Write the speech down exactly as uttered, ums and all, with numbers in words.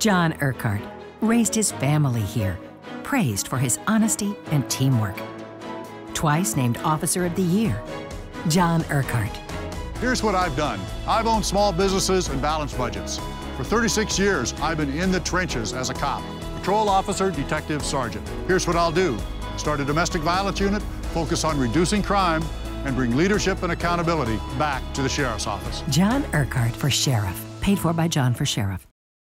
John Urquhart raised his family here, praised for his honesty and teamwork. Twice named Officer of the Year, John Urquhart. Here's what I've done. I've owned small businesses and balanced budgets. For thirty-six years, I've been in the trenches as a cop. Patrol officer, detective, sergeant. Here's what I'll do. Start a domestic violence unit, focus on reducing crime, and bring leadership and accountability back to the sheriff's office. John Urquhart for sheriff. Paid for by John for sheriff.